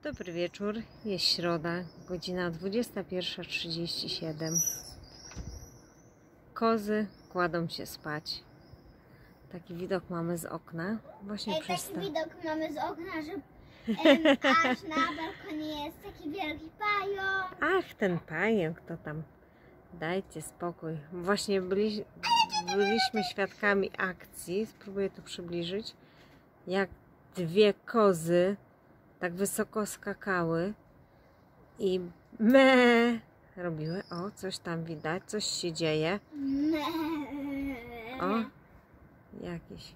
Dobry wieczór, jest środa, godzina 21:37. Kozy kładą się spać. Taki widok mamy z okna. Właśnie Taki widok mamy z okna, że aż na balkonie jest taki wielki pająk. Ach, ten pająk to tam. Dajcie spokój. Właśnie byliśmy świadkami akcji. Spróbuję to przybliżyć. Jak dwie kozy tak wysoko skakały i robiły. O, coś tam widać, coś się dzieje. O, jakiś.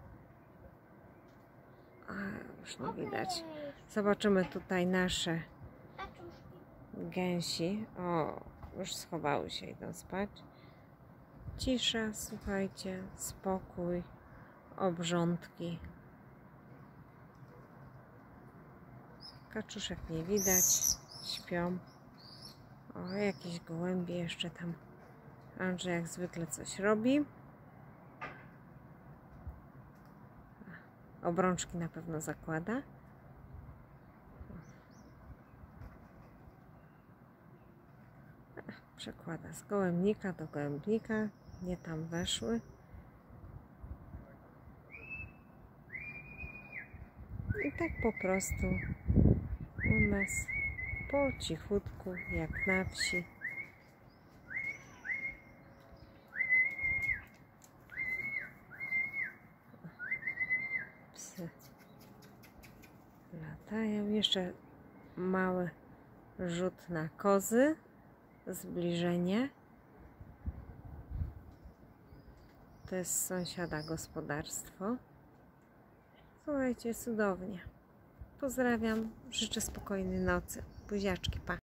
A, już nie widać. Zobaczymy tutaj nasze gęsi. O, już schowały się, idą spać. Cisza, słuchajcie, spokój, obrządki. Kaczuszek nie widać, śpią. O, jakieś gołębie jeszcze tam. Andrzej jak zwykle coś robi. Obrączki na pewno zakłada. Przekłada z gołębnika do gołębnika. Nie tam weszły. I tak po prostu u nas po cichutku, jak na wsi. Psy latają. Jeszcze mały rzut na kozy. Zbliżenie. To jest sąsiada gospodarstwo. Słuchajcie, cudownie. Pozdrawiam, życzę spokojnej nocy. Buziaczki, pa.